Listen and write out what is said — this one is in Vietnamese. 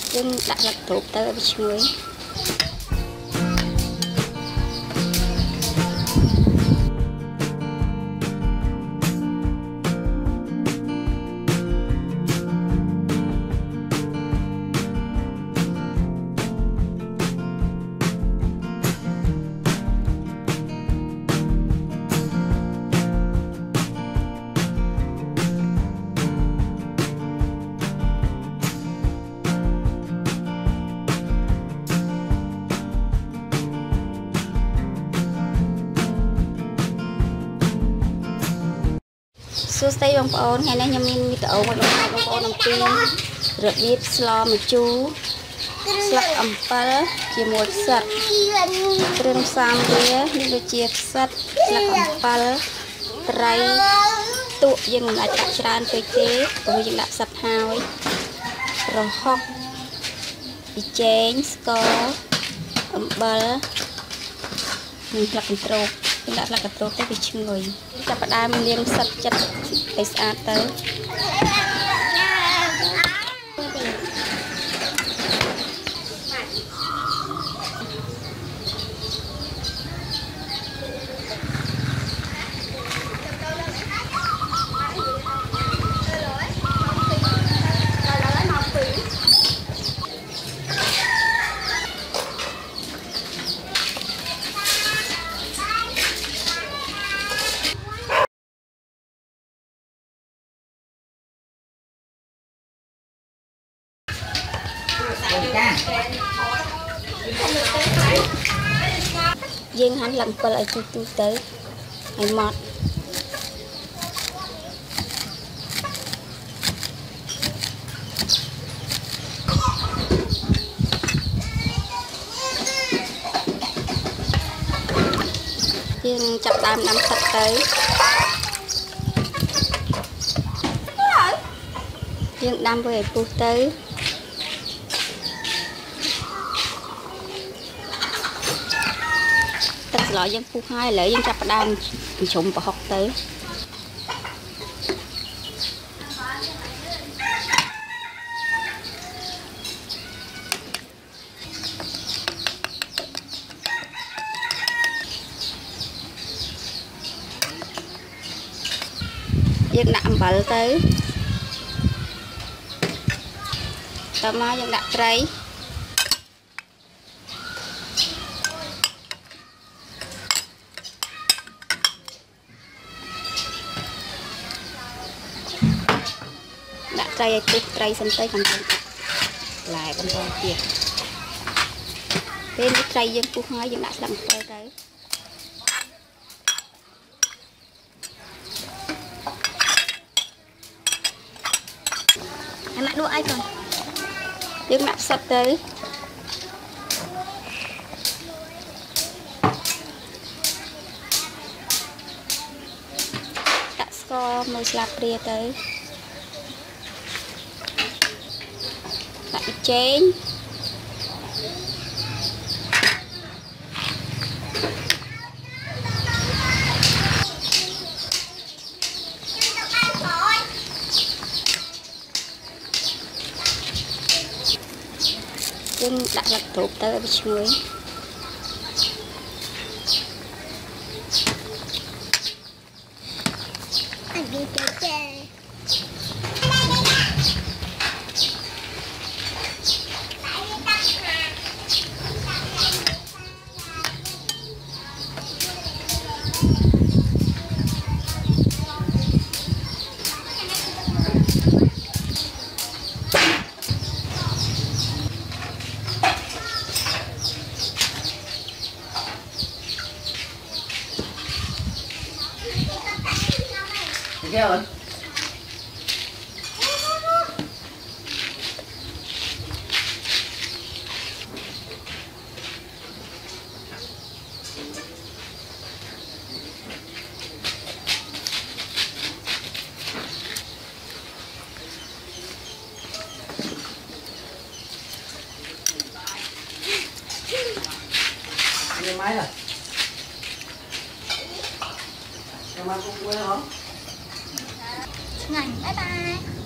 dân đặt lật thuộc tới với chuối xua stay bông ôn ngày nay nhâm mi tàu mà bông ôn đồng tiên rượt bếp slo mà chú slap ẩm pal chia một sắt trơn sam kia như chia sắt slap ẩm pal trai tụ dân lại đặt tràn tới chế rồi dân lại sập hào rồi hóc bị chén score ẩm pal mình là control mình đã là control tới bị chừng rồi chặt đai mình liền sạch chặt để sát tới riêng hắn làm qua lại tu tới hay mọt riêng chặt đam nắm sạch tới riêng đam về tu tới loại dân phu hai lợi dân chặt đam trộn vào học tới dân nạm bẩn tới tao mai dân đặt trái trai cút trai xanh tây cầm lại bên con kia bên cái trai dân phu hai dân đã làm trai tới anh lại đua ai còn dân đã sạch tới đã score mười slap ria tới chén dân đặt lật thuộc tới với chuối Rồi. Nghe máy rồi. Cảm ơn cô quê hả? Ngành bye bye.